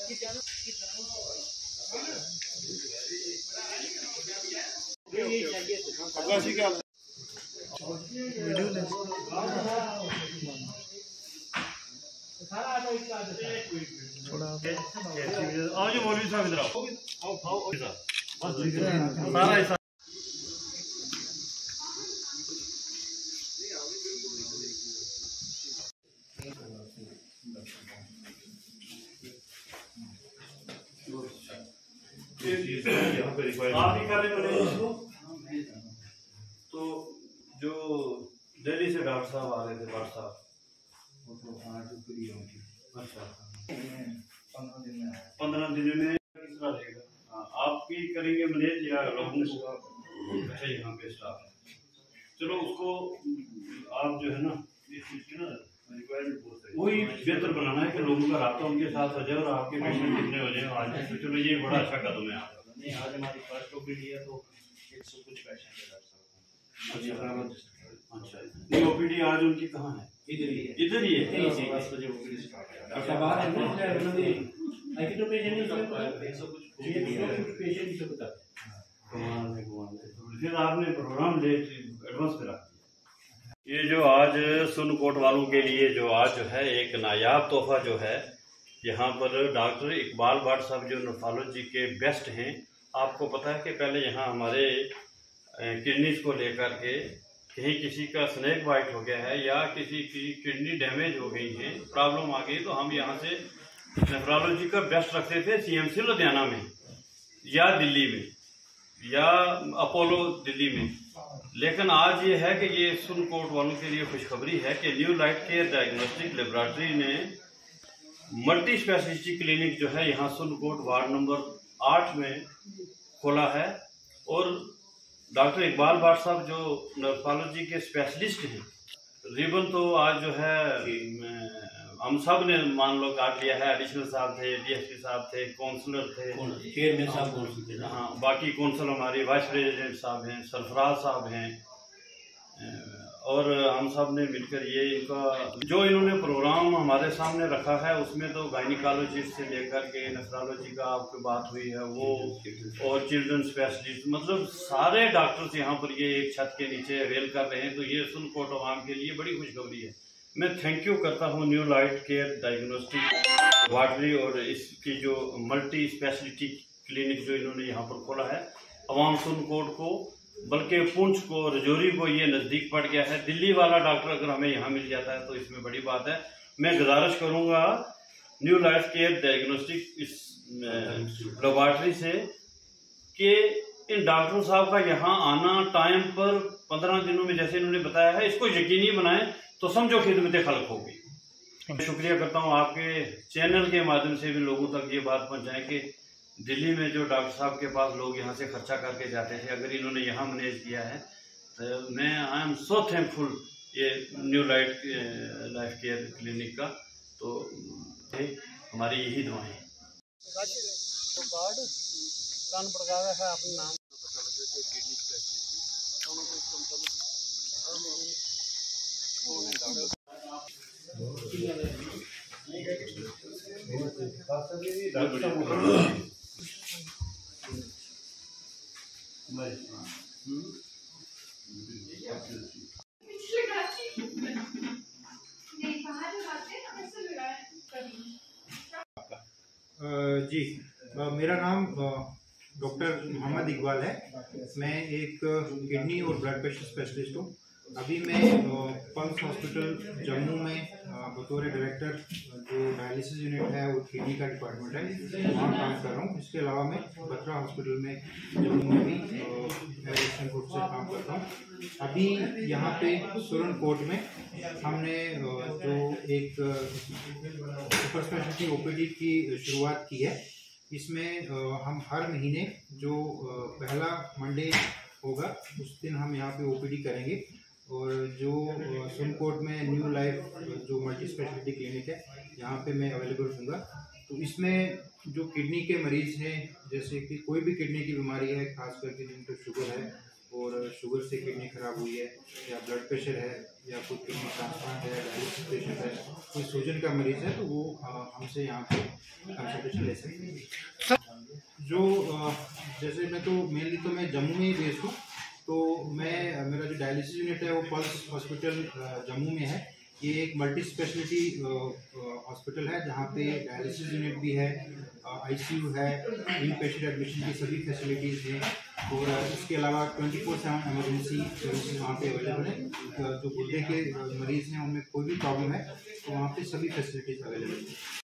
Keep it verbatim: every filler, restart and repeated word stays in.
आओ जी मौलवी साहब इधर आओ। सारा हिस्सा आप ही कर रहे इसको। तो जो दिल्ली से डॉक्टर साहब आ रहे थे, डॉक्टर साहब अच्छा पंद्रह दिन में कितना रहेगा? आप भी करेंगे मैनेज या लोगों को? अच्छा यहाँ पे स्टाफ है, चलो उसको आप जो है ना इस चीज की ना वही बेहतर बनाना है कि लोगों का रास्ता उनके साथ हो जाए और आपके पेशेंट कितने हो जाए आज। तो चलो ये बड़ा अच्छा कदम है आपका। नहीं आज हमारी फर्स्ट ओपीडी है तो एक सौ कुछ पेशेंट है डॉक्टर साहब। अच्छा नहीं ओपीडी आज उनकी कहाँ है? इधर ही है, इधर ही है। दस बजे ओपीडी स्टार्ट है। अच्छा बाहर है ना आई तो पेशेंट है एक सौ कुछ पेशेंट ही सब बताते हैं। फिर आपने प्रोग्राम ले एडवांस करा। ये जो आज सुनकोट वालों के लिए जो आज जो है एक नायाब तोहफा जो है, यहाँ पर डॉक्टर इकबाल भट्ट साहब जो नेफ्रोलॉजी के बेस्ट हैं। आपको पता है कि पहले यहाँ हमारे किडनीज को लेकर के कहीं किसी का स्नेक बाइट हो गया है या किसी की किडनी डैमेज हो गई है, प्रॉब्लम आ गई, तो हम यहाँ से नेफ्रोलॉजी का बेस्ट रखते थे सीएमसी लुधियाना में या दिल्ली में या अपोलो दिल्ली में। लेकिन आज ये है कि ये सुनकोट वालों के लिए खुशखबरी है कि New Light Care diagnostic laboratory ने मल्टी स्पेशलिटी क्लिनिक जो है यहाँ सुनकोट वार्ड नंबर आठ में खोला है। और डॉक्टर इकबाल भट्ट साहब जो नेफ्रोलॉजी के स्पेशलिस्ट हैं, रिबन तो आज जो है हम सब ने मान लो काट लिया है। एडिशनल साहब थे, डीएसपी साहब थे, काउंसलर थे, चेयरमैन साहब, हाँ बाकी काउंसिल हमारे वाइस प्रेसिडेंट साहब हैं, सरफराज साहब हैं, और हम सब ने मिलकर ये इनका जो इन्होंने प्रोग्राम हमारे सामने रखा है उसमें तो गायनिकोलॉजिस्ट से लेकर के नेफ्रोलॉजी का आपकी बात हुई है वो, और चिल्ड्रन स्पेशलिस्ट, मतलब सारे डॉक्टर्स यहाँ पर ये एक छत के नीचे अवेल कर रहे हैं। तो ये सुनकोट आवाम के लिए बड़ी खुशखबरी है। मैं थैंक यू करता हूँ New Light Care diagnostic laboratory और इसकी जो मल्टी स्पेशलिटी क्लिनिक जो इन्होंने यहाँ पर खोला है। अवाम सुनकोट को बल्कि पुंछ को रजौरी को ये नज़दीक पड़ गया है। दिल्ली वाला डॉक्टर अगर हमें यहाँ मिल जाता है तो इसमें बड़ी बात है। मैं गुजारिश करूँगा न्यू लाइफ केयर डायग्नोस्टिक इस लेबोरेटरी से कि इन डॉक्टर साहब का यहाँ आना टाइम पर पंद्रह दिनों में जैसे इन्होंने बताया है, इसको यकीनी बनाएं तो समझो खिदमत खल्क होगी। शुक्रिया करता हूँ आपके चैनल के माध्यम से भी लोगों तक ये बात पहुँचाएं कि दिल्ली में जो डॉक्टर साहब के पास लोग यहाँ से खर्चा करके जाते थे, अगर इन्होंने यहाँ मैनेज किया है तो मैं आई एम सो थैंकफुल ये New Light Life Care clinic का। तो हमारी यही दुआएं हैं। जी मेरा नाम डॉक्टर मोहम्मद इकबाल है। मैं एक किडनी और ब्लड प्रेशर स्पेशलिस्ट हूँ। अभी मैं पल्स हॉस्पिटल जम्मू में बतौर डायरेक्टर जो डायलिसिस यूनिट है और किडनी का डिपार्टमेंट है वहाँ काम कर रहा हूँ। इसके अलावा मैं बत्रा हॉस्पिटल में जम्मू में भी एडिशनल ग्रुप से काम करता हूँ। अभी यहाँ पे सुरनकोट में हमने जो एक सुपर स्पेशलिटी ओपीडी की शुरुआत की है। इसमें हम हर महीने जो पहला मंडे होगा उस दिन हम यहाँ पे ओपीडी करेंगे। और जो सुनकोट में न्यू लाइफ जो मल्टी स्पेशलिटी क्लिनिक है यहाँ पे मैं अवेलेबल हूँगा। तो इसमें जो किडनी के मरीज़ हैं, जैसे कि कोई भी किडनी की बीमारी है, खास करके जिनको शुगर है और शुगर से किडनी खराब हुई है या ब्लड प्रेशर है या कोई किडनी ट्रांसप्लांट है, डायलिसिस पेशेंट है, कोई सूजन का मरीज़ है, तो वो हमसे यहाँ पे कंसल्टेशन ले सकते हैं। जो जैसे मैं तो मेनली तो मैं जम्मू में ही बेस्ड हूँ, तो मैं मेरा जो डायलिसिस यूनिट है वो पल्स हॉस्पिटल जम्मू में है। ये एक मल्टी स्पेशलिटी हॉस्पिटल है जहाँ पे डायलिसिस यूनिट भी है, आईसीयू है, इन पेशेंट एडमिशन की सभी फैसिलिटीज़ हैं और इसके अलावा twenty four seven emergency services वहाँ पे अवेलेबल है। जो गुर्दे के मरीज़ हैं उनमें कोई भी प्रॉब्लम है तो वहाँ पे सभी फैसिलिटीज़ अवेलेबल है।